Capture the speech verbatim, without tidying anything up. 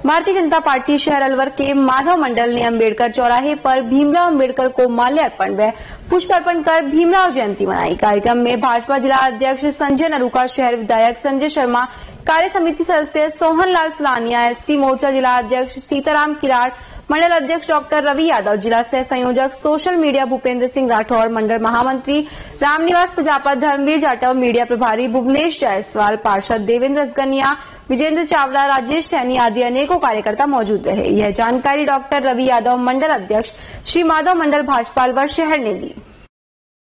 Bharatiya Janata party शहर अलवर के माधव मंडल ने अंबेडकर चौराहे पर भीमराव अंबेडकर को माल्यार्पण व पुष्प अर्पण कर भीमराव जयंती मनाई। कार्यक्रम में भाजपा जिला अध्यक्ष संजय नरूका, शहर विधायक संजय शर्मा, कार्य समिति सदस्य सोहन लाल सुलानिया, एसटी मोर्चा जिला अध्यक्ष सीताराम किराड़, मंडल अध्यक्ष डॉक्टर रवि यादव, जिला सह संयोजक सोशल मीडिया भूपेंद्र सिंह राठौर, मंडल महामंत्री रामनिवास प्रजापत, धर्मवीर जाटव, मीडिया प्रभारी भुवनेश जायसवाल, पार्षद देवेंद्र असगनिया, विजेंद्र चावला, राजेश सैनी आदि अनेकों कार्यकर्ता मौजूद रहे। यह जानकारी डॉक्टर रवि यादव, मंडल अध्यक्ष श्री माधव मंडल भाजपा अलवर शहर ने दी।